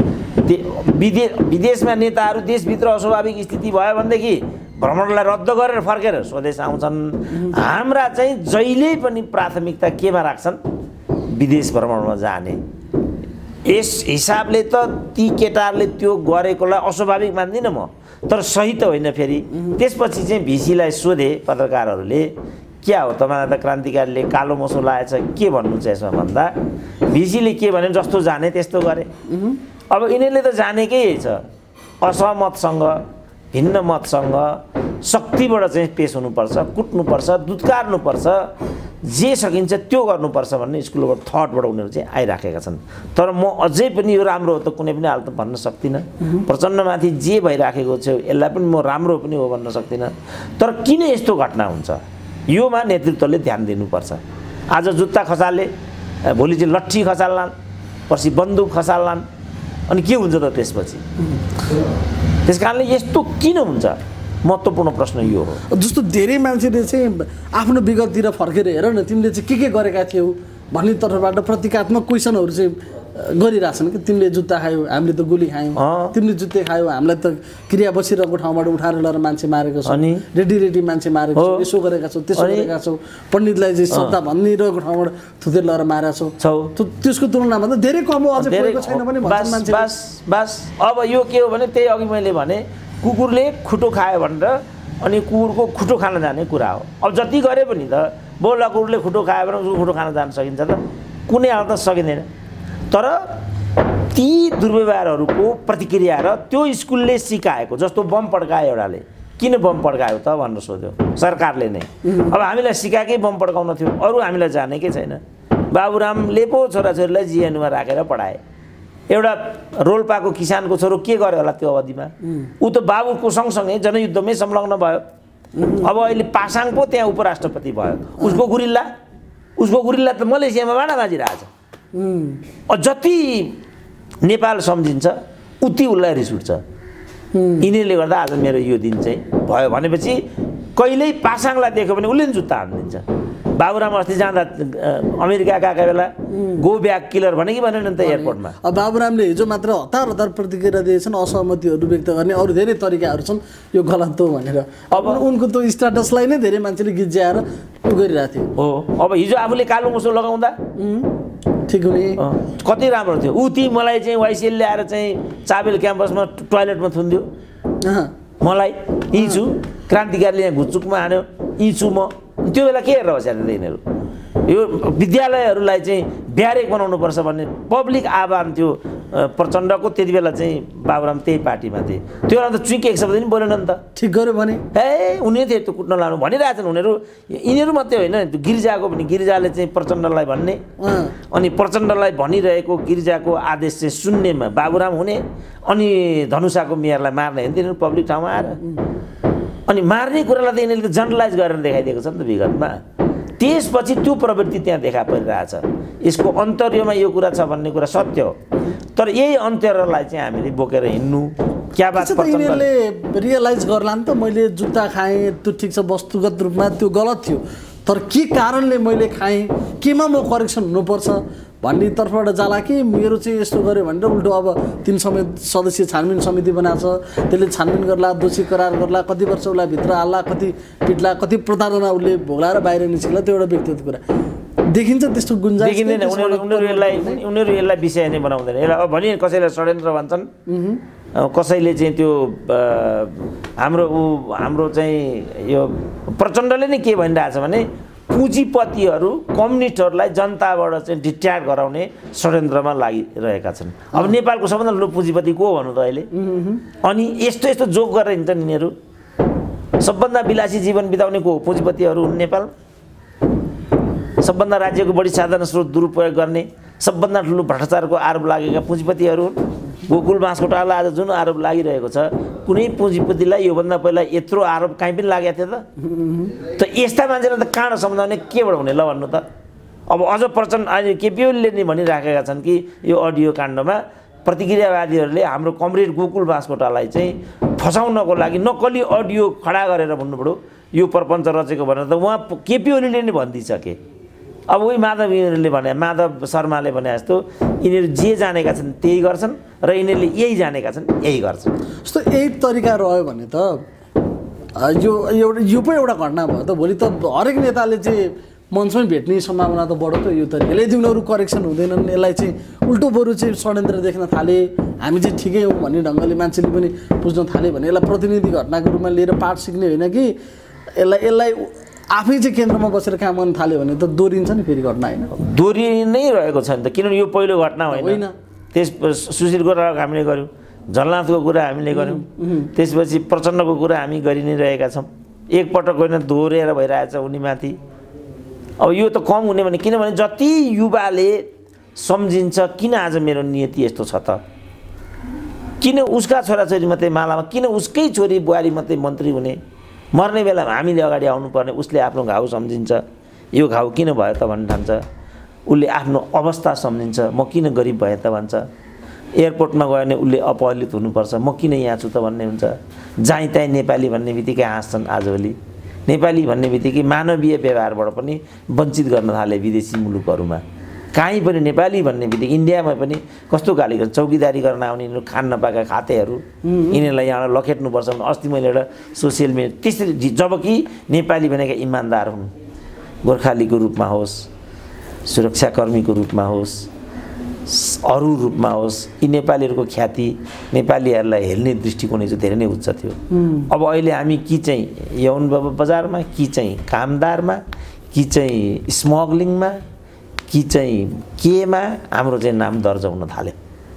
S1: विदेशमा नेताहरू देशभित्र अस्वाभाविक स्थिति भयो भनेदेखि भ्रमणलाई रद्द गरेर फर्केर स्वदेश आउँछन्। हाम्रा चाहिँ जहिले पनि प्राथमिकता केमा राख्छन्? विदेश भ्रमणमा जाने। यस हिसाबले त ती केटाहरूले त्यो गरेकोलाई अस्वाभाविक मान्दिनँ म, तर सही त होइन। फेरि त्यसपछि चाहिँ भिसीलाई सोधे पत्रकारहरूले, क्या हो तपाईँलाई त क्रान्तिकारीले कालो मोसो लाएछ, के भन्नु छ यसमा भन्दा भिसीले के भने जस्तो जाने त्यस्तो गरे। अब यिनीहरूले त जानेकै छ, असहमतसँग, भिन्न मतसँग शक्तिबाट चाहिँ पेश हुनुपर्छ, कुट्नुपर्छ, दुत्कार्नुपर्छ, जे सकिन्छ त्यो गर्नुपर्छ भन्ने स्कुलबाट थटबाट उनीहरू चाहिँ आइराखेका छन्। तर म अझै पनि यो राम्रो हो त कुनै पनि हालत भन्न सक्दिनँ। प्रचण्डमाथि जे भइराखेको छ यसलाई पनि म राम्रो पनि हो भन्न सक्दिनँ। तर किन यस्तो घटना हुन्छ योमा नेतृत्वले ध्यान दिनुपर्छ। आज जुत्ता खसाल्ने, भोलि चाहिँ लट्ठी खसाल्लान्, पछि बन्दुक खसाल्लान्, अनि के हुन्छ त त्यसपछि? त्यस कारणले यस्तो किन हुन्छ? महत्त्वपूर्ण प्रश्न यो हो।
S2: जस्तो धेरै मान्छेले चाहिँ आफ्नो विगततिर फर्केर हेर न तिमीले चाहिँ के गरेका थियौ भन्ने तर्फबाट प्रतीकात्मक क्वेसनहरू चाहिँ गरिरहेछन् कि तिमीले जुत्ता खायौ, हामीले त गोली खायौँ, तिमीले जुत्ते खायौ, हामीलाई त क्रिया बसिरहेको ठाउँबाट उठाएर लगेर मान्छे मारेको छ, रेडी मान्छे मारेको छ, यसो गरेका छौ, त्यसो गरेका छौ, पण्डितलाई चाहिँ सत्ता भनिरहेको ठाउँबाट थुतेर लगेर मारेको छौ। त्यसको तुलनामा त धेरै कम हो, अझै परेको छैन भने भन्छन् मान्छे।
S1: बस अब यो के हो भने त्यही अघि मैले भने कुकुरले खुटो खायो भनेर अनि कुकुरको खुटो खान जाने कुरा हो। अब जति गरे पनि त बोला कुकुरले खुटो खायो भने उसको खुटो खान जान सकिन्छ त? कुनै हालत सकिँदैन। तर ती दुर्व्यवहारहरूको प्रतिक्रिया र त्यो स्कुलले सिकाएको, जस्तो बम पड्कायो एउटाले, किन बम पड्कायो त भनेर सोध्यो सरकारले नै। अब हामीलाई सिकाएकै बम पड्काउन थियो, अरू हामीलाई जानेकै छैन। बाबुरामले पो छोराछोरीलाई जिएनयूमा राखेर पढाए। एउटा रोल्पाको किसानको छोरो के गर्यो होला त्यो अवधिमा? ऊ त बाबुको सँगसँगै जनयुद्धमै संलग्न भयो। अब अहिले पासाङ पो त्यहाँ उपराष्ट्रपति भयो। उसको गुरिल्ला त मलेसियामा बाँडा बाजिरहेछ। जति नेपाल सम्झिन्छ उति उसलाई रिस उठ्छ। यिनीहरूले गर्दा आज मेरो यो दिन चाहिँ भयो भनेपछि कहिल्यै पासाङलाई देख्यो भने उसले जुत्ता हानिदिन्छ। बाबुराम अस्ति जाँदा अमेरिका गएका बेला गो ब्याक किलर भने कि भनेन त एयरपोर्टमा।
S2: अब बाबुरामले हिजो मात्र हतार प्रतिक्रिया दिएछन्, असहमतिहरू व्यक्त गर्ने अरू धेरै तरिकाहरू छन् यो गलत हो भनेर। अब उनको त्यो स्ट्याटसलाई नै धेरै मान्छेले गिज्याएर गरिरहेको थियो।
S1: हो, अब हिजो आफूले कालो मुसो लगाउँदा
S2: ठिक हुने
S1: कति राम्रो थियो। ऊ ती मलाई चाहिँ वाइसिएल ल्याएर चाहिँ चाबेल क्याम्पसमा टोयलेटमा थुन्दियो, मलाई यहीँ छु, क्रान्तिकारीले यहाँ घुचुकमा हान्यो, यहीँ छु म। त्यो बेला के हेरेर बसेर यिनीहरू? यो विद्यालयहरूलाई चाहिँ ब्यारेक बनाउनुपर्छ भन्ने पब्लिक आह्वान थियो प्रचण्डको। त्यति बेला चाहिँ बाबुराम त्यही पार्टीमा थिए। त्यो बेला त चुइके एक शब्द पनि बोलेन नि त।
S2: ठिक गर्यो भने
S1: उनीहरू थियो त्यो कुट्न लानु भनिरहेछन् उनीहरू। यिनीहरू मात्रै होइन, त्यो गिर्जाको पनि, गिर्जाले चाहिँ प्रचण्डलाई भन्ने, अनि प्रचण्डलाई भनिरहेको गिर्जाको आदेश चाहिँ सुन्नेमा बाबुराम हुने, अनि धनुषाको मेयरलाई मार्ने होइन तिनीहरू पब्लिक ठाउँमा आएर। अनि मार्ने कुरालाई त यिनीहरूले त जनरलाइज गरेर देखाइदिएको छ नि त विगतमा। त्यसपछि त्यो प्रवृत्ति त्यहाँ देखा परिरहेछ। यसको अन्तर्यमा यो कुरा छ भन्ने कुरा सत्य हो, तर यही अन्तर्यलाई चाहिँ हामीले बोकेर हिँड्नु क्या बात?
S2: यिनीहरूले रियलाइज गर्ला नि त मैले जुत्ता खाएँ, त्यो ठिक छ वस्तुगत रूपमा त्यो गलत थियो, तर के कारणले मैले खाएँ, केमा म करेक्सन हुनुपर्छ भन्ने तर्फबाट जाला कि मेरो चाहिँ यस्तो गर्यो भनेर उल्टो अब 3 सदस्यीय छानबिन समिति बनाएको छ, त्यसले छानबिन गर्ला, दोषी करार गर्ला, कति वर्ष उसलाई भित्र हाल्ला, कति पिट्ला, कति प्रताडना उसले भोग्लाएर बाहिर निस्किला, त्यो एउटा व्यक्तिगत कुरा देखिन्छ। त्यस्तो गुन्जाइस
S1: देखिँदैन। उनीहरू यसलाई विषय नै बनाउँदैन। यसलाई अब भनि कसैलाई षड्यन्त्र भन्छन्, कसैले चाहिँ त्यो हाम्रो चाहिँ यो प्रचण्डले नै के भनिरहेछ भने पुँजीपतिहरू कम्युनिस्टहरूलाई जनताबाट चाहिँ डिट्र्याक्ट गराउने षड्यन्त्रमा लागिरहेका छन्। अब नेपालको सबभन्दा ठुलो पुँजीपति को भन्नु त अहिले? अनि यस्तो यस्तो जोक गरेर हिँड्छन् यिनीहरू। सबभन्दा विलासी जीवन बिताउने को? पुँजीपतिहरू हुन् नेपाल। सबभन्दा राज्यको बढी साधन स्रोत दुरुपयोग गर्ने, सबभन्दा ठुलो भ्रष्टाचारको आरोप लागेका पुँजीपतिहरू हुन्। गोकुल बाँसकोटालाई आज जुन आरोप लागिरहेको छ कुनै पुँजीपतिलाई योभन्दा पहिला यत्रो आरोप काहीँ पनि लागेको थियो त यस्ता मान्छेलाई त कहाँ सम्झाउने केबाट हुने ल भन्नु त। अब अझ प्रचण्ड अहिले केपी ओलीले नै भनिराखेका छन् कि यो अडियो काण्डमा प्रतिक्रियावादीहरूले हाम्रो कमरेड गोकुल बाँसकोटालाई चाहिँ फसाउनको लागि नक्कली अडियो खडा गरेर भन्नुभयो यो प्रपञ्च रचेको भनेर त उहाँ केपी ओलीले नै भनिदिइसके। अब उही माधव यिनीहरूले भने माधव शर्माले भने जस्तो यिनीहरू जे जानेका छन् त्यही गर्छन् र यिनीहरूले यही जानेका छन् यही गर्छन्।
S2: जस्तो यही तरिका रह्यो भने त यो पो एउटा घटना भयो त भोलि त हरेक नेताले चाहिँ मञ्चमै भेट्ने सम्भावना त बढो त यो तरिकाले। यदि उनीहरू करेक्सन हुँदैनन् यसलाई चाहिँ उल्टो बरु चाहिँ षड्यन्त्र देख्न थाले हामी चाहिँ ठिकै हौँ भन्ने ढङ्गले मान्छेले पनि बुझ्न थाले भने यसलाई प्रतिनिधि घटनाको रूपमा लिएर पाठ सिक्ने होइन कि यसलाई आफै चाहिँ केन्द्रमा बसेर काम गर्न थाल्यो भने त दोहोरिन्छ नि फेरि घटना होइन।
S1: दोहोरी नै रहेको छ नि त किनभने यो पहिलो घटना होइन। त्यस सुशील कोइरालाको हामीले गऱ्यौँ, झलनाथको कुरा हामीले गऱ्यौँ, त्यसपछि प्रचण्डको कुरा हामी गरि नै रहेका छौँ। एकपटक होइन दोहोरेर भइरहेछ उनीमाथि। अब यो त कम हुने भने किनभने जति युवाले सम्झिन्छ किन आज मेरो नियति यस्तो छ त, किन उसका छोराछोरी मात्रै मालामा, किन उसकै छोरी बुहारी मात्रै मन्त्री हुने, मर्ने बेलामा हामीले अगाडि आउनुपर्ने, उसले आफ्नो घाउ सम्झिन्छ यो घाउ किन भयो त भन्ने ठान्छ, उसले आफ्नो अवस्था सम्झिन्छ म किन गरिब भएँ त भन्छ, एयरपोर्टमा गयो भने उसले अपहरित हुनुपर्छ म किन यहाँ छु त भन्ने हुन्छ, जहीँ तहीँ नेपाली भन्ने बित्तिकै हाँस्छन्। आजभोलि नेपाली भन्ने बित्तिकै मानवीय व्यवहारबाट पनि वञ्चित गर्न थाले विदेशी मुलुकहरूमा। कहीँ पनि नेपाली भन्ने बित्तिकै इन्डियामा पनि कस्तो गाली गर्छ, चौकीदारी गर्न आउने यिनीहरू खान नपाएका खातेहरू यिनीहरूलाई यहाँ लखेट्नुपर्छ भने अस्ति मैले एउटा सोसियल मिडिया त्यसरी जबकि नेपाली भनेका इमान्दार हुन्, गोर्खालीको रूपमा होस्, सुरक्षाकर्मीको रूपमा होस्, अरू रूपमा होस्, यी नेपालीहरूको ख्याति नेपालीहरूलाई हेर्ने दृष्टिकोण चाहिँ धेरै नै उच्च थियो। अब अहिले हामी कि चाहिँ यौन बजारमा, कि चाहिँ कामदारमा, कि चाहिँ स्मग्लिङमा, कि चाहिँ केमा हाम्रो चाहिँ नाम दर्ज हुन थाल्यो।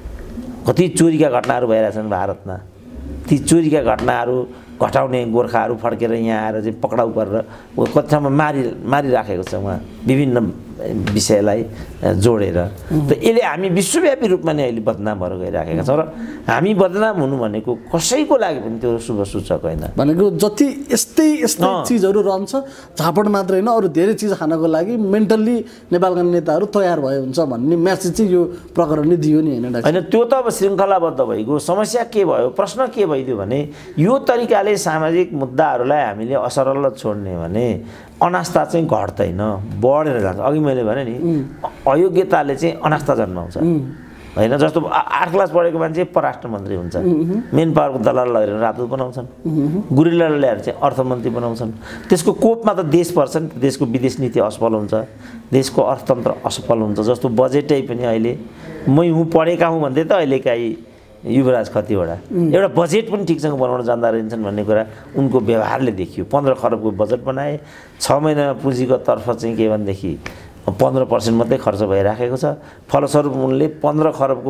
S1: कति चोरीका घटनाहरू भइरहेछन् भारतमा, ती चोरीका घटनाहरू घटाउने गोर्खाहरू फर्केर यहाँ आएर चाहिँ पक्राउ गरेर कति ठाउँमा मारिराखेको छ उहाँ विभिन्न विषयलाई जोडेर। त यसले हामी विश्वव्यापी रूपमा नै अहिले बदनाम भएर गइराखेका छौँ र हामी बदनाम हुनु भनेको कसैको लागि पनि त्यो शुभ सूचक होइन।
S2: भनेको जति यस्तै चिजहरू रहन्छ झापड मात्र होइन अरू धेरै चिज खानको लागि मेन्टल्ली नेपालका नेताहरू तयार भए हुन्छ भन्ने म्यासेज चाहिँ यो प्रकरणले दियो नि होइन।
S1: होइन त्यो त अब श्रृङ्खलाबद्ध भइगयो। समस्या के भयो, प्रश्न के भइदियो भने यो तरिकाले सामाजिक मुद्दाहरूलाई हामीले असरल छोड्ने भने अनास्था चाहिँ घट्दैन, बढेर जान्छ। अघि मैले भने नि अयोग्यताले चाहिँ अनास्था जन्माउँछ होइन। जस्तो 8 क्लास पढेको मान्छे परराष्ट्र मन्त्री हुन्छ, मेन पावरको दलाल लगेर राजदूत बनाउँछन्, गुरिल्लालाई ल्याएर चाहिँ अर्थमन्त्री बनाउँछन्। त्यसको कोपमा त देश पर्छ नि, देशको विदेश नीति असफल हुन्छ, देशको अर्थतन्त्र असफल हुन्छ। जस्तो बजेटै पनि अहिले मै हुँ पढेका हुँ भन्दै त अहिलेका युवराज खतिवडा एउटा बजेट पनि ठिकसँग बनाउन जान्दा रहेछन् भन्ने कुरा उनको व्यवहारले देखियो। 15 खरबको बजेट बनाए, 6 महिनामा पुँजीको तर्फ चाहिँ के भनेदेखि 15% मात्रै खर्च भइराखेको छ। फलस्वरूप उनले 15 खरबको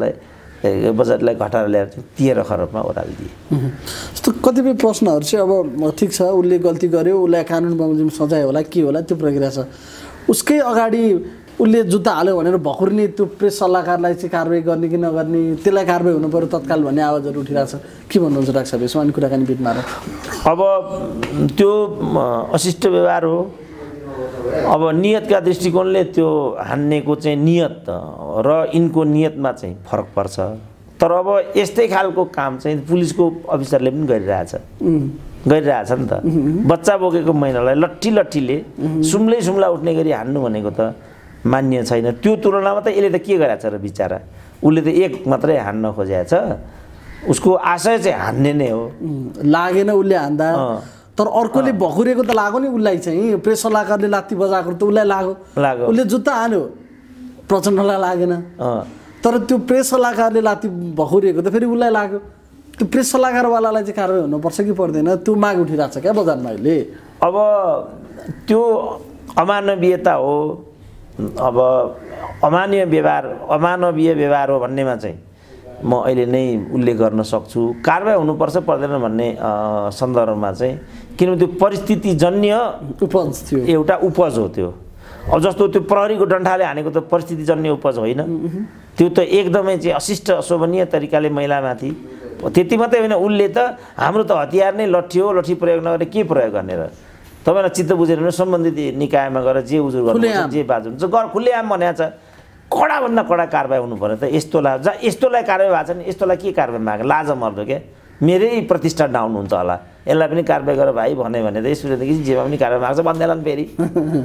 S1: बजेटलाई घटाएर ल्याएर 13 खरबमा ओह्रालिदिए।
S2: जस्तो कतिपय प्रश्नहरू चाहिँ अब ठिक छ उसले गल्ती गर्यो, उसलाई कानुन बमोजिम सजाय होला के होला त्यो प्रक्रिया छ, उसकै अगाडि उसले जुत्ता हाल्यो भनेर भकुर्ने त्यो प्रेस सल्लाहकारलाई चाहिँ कारवाही गर्ने कि नगर्ने, त्यसलाई कारवाही हुनु पर्यो तत्काल भन्ने आवाजहरू उठिरहेको छ। के भन्नुहुन्छ डाक्टर साहब यसमा? अनि कुराकानी बिटमा
S1: अब त्यो अशिष्ट व्यवहार हो। अब नियतका दृष्टिकोणले त्यो हान्नेको चाहिँ नियत र यिनको नियतमा चाहिँ फरक पर्छ। तर अब यस्तै खालको काम चाहिँ पुलिसको अफिसरले पनि गरिरहेछ नि त। बच्चा बोकेको महिनालाई लट्ठीले सुम्ला उठ्ने गरी हान्नु भनेको त मान्य छैन। त्यो तुलनामा त यसले त के गरेछ र बिचारा, उसले त एक मात्रै हान्न खोजेको छ, उसको आशय चाहिँ हान्ने नै हो।
S2: लागेन उसले हान्दा, तर अर्कोले भकुरेको त लाग्यो नि उसलाई चाहिँ। प्रेस सल्लाहकारले लात्ती बजाएको त उसलाई लाग्यो, उसले जुत्ता हान्यो, प्रचण्डलाई लागेन। तर त्यो प्रेस सल्लाहकारले लात्ती भकुरेको त फेरि उसलाई लाग्यो। त्यो प्रेस सल्लाहकारवालालाई चाहिँ कारवाही हुनुपर्छ कि पर्दैन, त्यो माग उठिरहेको छ क्या बजारमा अहिले।
S1: अब त्यो अमानवीयता हो। अब अमानवीय व्यवहार हो भन्नेमा चाहिँ म अहिले नै उल्लेख गर्न सक्छु। कारवाही हुनुपर्छ पर्दैन भन्ने सन्दर्भमा चाहिँ, किनभने त्यो परिस्थितिजन्य
S2: उपज थियो,
S1: एउटा उपज हो त्यो। अब जस्तो त्यो प्रहरीको डन्ठाले हानेको त परिस्थितिजन्य उपज होइन, त्यो त एकदमै चाहिँ अशिष्ट अशोभनीय तरिकाले महिलामाथि। त्यति मात्रै होइन, उसले त हाम्रो त हतियार नै लट्ठी हो, लट्ठी प्रयोग नगरेर के प्रयोग गर्ने र? तपाईँलाई चित्त बुझेर भने सम्बन्धित निकायमा गएर जे उजुर गर्नुहुन्छ, जे बाजु हुन्छ खुल्लेआम भनेको छ। कडाभन्दा कडा कारबाही हुनु पर्यो त। यस्तोलाई कारबाही भएको छ नि, यस्तोलाई के कारबाही माग्यो? लाज मर्दो क्या, मेरै प्रतिष्ठा डाउन हुन्छ होला, यसलाई पनि कारबाही गरेर भाइ भने त स्टुडेन्टदेखि जेमा पनि कारबाही माग्छ भन्दैला नि फेरि।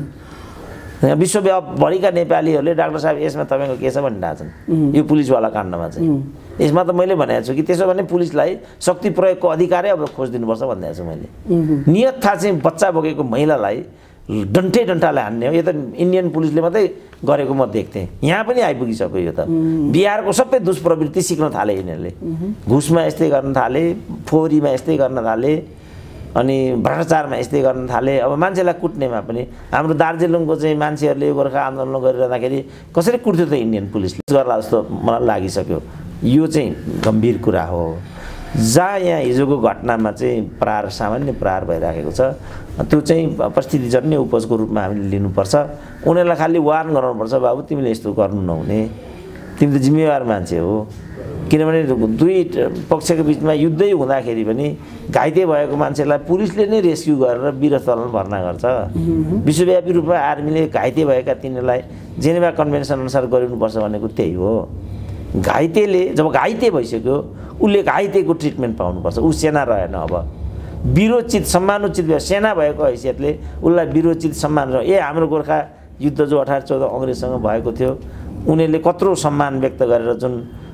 S1: विश्वभरिका नेपालीहरूले डाक्टर साहब यसमा तपाईँको के छ भनिरहेको छन् यो पुलिसवाला काण्डमा चाहिँ। यसमा त मैले भनेको छु कि त्यसो भने पुलिसलाई शक्ति प्रयोगको अधिकारै अब खोजिदिनुपर्छ भनिदिएको छु मैले। नियत थाहा चाहिँ बच्चा बोकेको महिलालाई डन्ठाले हान्ने हो, यो त इन्डियन पुलिसले मात्रै गरेको म देख्थेँ। यहाँ पनि आइपुगिसक्यो यो त। बिहारको सबै दुष्प्रवृत्ति सिक्न थाले यिनीहरूले। घुसमा यस्तै गर्न थाले, फोहोरीमा यस्तै गर्न थाले, अनि भ्रष्टाचारमा यस्तै गर्न थाले। अब मान्छेलाई कुट्नेमा पनि हाम्रो दार्जिलिङको चाहिँ मान्छेहरूले गोर्खा आन्दोलन गरिरहँदाखेरि कसरी कुट्थ्यो त इन्डियन पुलिसले गर्ला जस्तो मलाई लागिसक्यो। यो चाहिँ गम्भीर कुरा हो। जहाँ यहाँ हिजोको घटनामा चाहिँ सामान्य प्रहार भइराखेको छ, त्यो चाहिँ परिस्थितिजन्य उपजको रूपमा हामीले लिनुपर्छ। उनीहरूलाई खालि वार्न गराउनुपर्छ, बाबु तिमीले यस्तो गर्नु नहुने, तिमी त जिम्मेवार मान्छे हो। किनभने दुई पक्षको बिचमा युद्धै हुँदाखेरि पनि घाइते भएको मान्छेलाई पुलिसले नै रेस्क्यु गरेर वीर अस्पतालमा भर्ना गर्छ। विश्वव्यापी रूपमा आर्मीले घाइते भएका तिनीहरूलाई जेनेभा कन्भेन्सन अनुसार गरिनुपर्छ भनेको त्यही हो। घाइतेले जब घाइते भइसक्यो उसले घाइतेको ट्रिटमेन्ट पाउनुपर्छ। ऊ सेना रहेन, अब वीरोचित सम्मानोचित भयो। सेना भएको हैसियतले उसलाई वीरोचित सम्मान रह्यो। हाम्रो गोर्खा युद्ध जो 1814 अङ्ग्रेजसँग भएको थियो, उनीहरूले कत्रो सम्मान व्यक्त गरेर जुन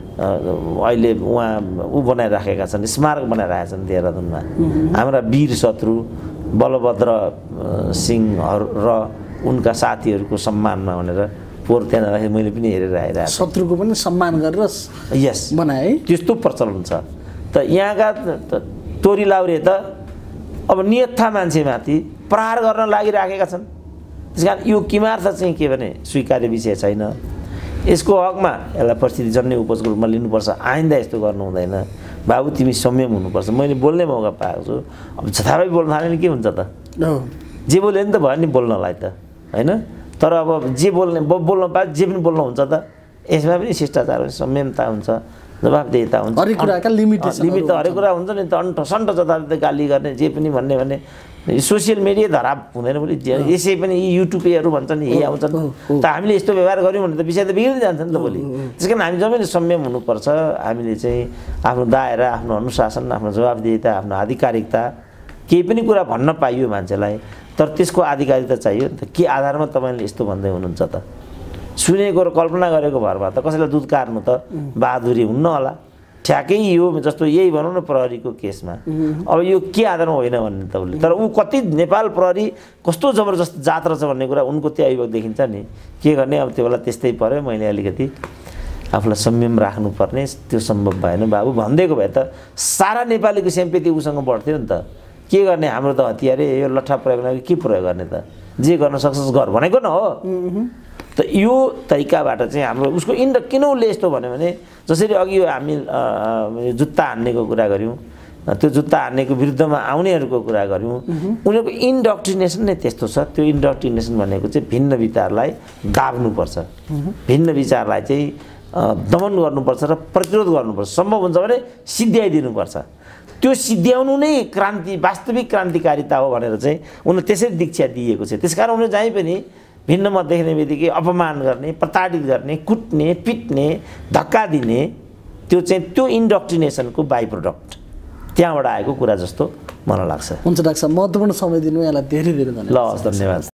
S1: अहिले ऊ बनाइराखेका छन्, स्मारक बनाइरहेका छन् देहरादुनमा। हाम्रा वीर शत्रु बलभद्र सिंहहरू र उनका साथीहरूको सम्मानमा भनेर पोहोर त्यहाँ राखेर मैले पनि हेरेर आइरहेको छु।
S2: शत्रुको पनि सम्मान गरेर
S1: यस
S2: बनाए,
S1: त्यस्तो प्रचलन छ। त यहाँका तोरी लाउरे त अब नियत्था मान्छेमाथि प्रहार गर्न लागिराखेका छन्। त्यस कारण यो किमार्थ चाहिँ के भने स्वीकार्य विषय छैन। यसको हकमा यसलाई परिस्थितिजन्य उपजको रूपमा लिनुपर्छ। आइन्दा यस्तो गर्नु हुँदैन। बाबु तिमी संयम हुनुपर्छ। मैले बोल्ने मौका पाएको छु, अब जथाभावी बोल्न थाल्यो नि के हुन्छ त? जे बोल्यो नि त भयो नि बोल्नलाई त, होइन? तर अब जे बोल्न पाए जे पनि बोल्न हुन्छ त। यसमा पनि शिष्टाचार हुन्छ, संयमता हुन्छ, जवाफदेहिता हुन्छ।
S2: हरेक कुराका लिमिट
S1: त हरेक कुरा हुन्छ नि त। सन्ट जताततै गाली गर्ने, जे पनि भन्ने सोसियल मिडिया धराप हुँदैन पनि। यसै पनि यी युट्युबहरू भन्छन्, यही आउँछन् त। हामीले यस्तो व्यवहार गऱ्यौँ भने त विषय त बिग्रिँदै जान्छ नि त भोलि। त्यस कारण हामी जम्मै संयम हुनुपर्छ। हामीले चाहिँ आफ्नो दायरा, आफ्नो अनुशासन, आफ्नो जवाफदेहिता, आफ्नो आधिकारिकता, केही पनि कुरा भन्न पाइयो मान्छेलाई, तर त्यसको आधिकारिकता चाहियो नि त। के आधारमा तपाईँले यस्तो भन्दै हुनुहुन्छ त? सुनेको र कल्पना गरेको भरमा त कसैलाई दुध कार्नु त बहादुरी हुन्न होला। ठ्याक्कै यो जस्तो यही भनौँ न प्रहरीको केसमा, अब यो के आधारमा होइन भन्ने त उसले। तर ऊ कति नेपाल प्रहरी कस्तो जबरजस्त जात रहेछ भन्ने कुरा उनको त्यो अभिभावक देखिन्छ नि। के गर्ने अब त्यो बेला त्यस्तै पऱ्यो। मैले अलिकति आफूलाई संयम राख्नुपर्ने, त्यो सम्भव भएन बाबु भनिदिएको भए त सारा नेपालीको सिम्पेथी उसँग बढ्थ्यो नि त। के गर्ने, हाम्रो त हतियारै यो लट्ठा प्रयोग गर्ने, के प्रयोग गर्ने त? जे गर्न सक्छस् गर भनेको न हो। त यो तरिकाबाट चाहिँ हाम्रो उसको किन उसले यस्तो भन्यो भने, जसरी अघि हामी जुत्ता हान्नेको कुरा गऱ्यौँ, त्यो जुत्ता हान्नेको विरुद्धमा आउनेहरूको कुरा गऱ्यौँ, उनीहरूको इन्डक्ट्रिनेसन नै त्यस्तो छ। त्यो इन्डक्ट्रिनेसन भनेको चाहिँ भिन्न विचारलाई दाब्नुपर्छ, भिन्न विचारलाई चाहिँ दमन गर्नुपर्छ र प्रतिरोध गर्नुपर्छ। सम्भव हुन्छ भने सिद्ध्याइदिनुपर्छ। त्यो सिद्ध्याउनु नै क्रान्ति, वास्तविक क्रान्तिकारिता हो भनेर चाहिँ उनीहरूले त्यसरी दीक्षा दिएको छ। त्यसकारण उनीहरू जहीँ पनि भिन्न मत देख्ने बित्तिकै अपमान गर्ने, प्रताडित गर्ने, कुट्ने, पिट्ने, धक्का दिने, त्यो चाहिँ त्यो इन्डक्ट्रिनेसनको बाई प्रोडक्ट त्यहाँबाट आएको कुरा जस्तो मलाई लाग्छ।
S2: हुन्छ डाक्टर साहब, महत्त्वपूर्ण समय दिनु, यहाँलाई धेरै धेरै धन्यवाद।
S1: ल, धन्यवाद।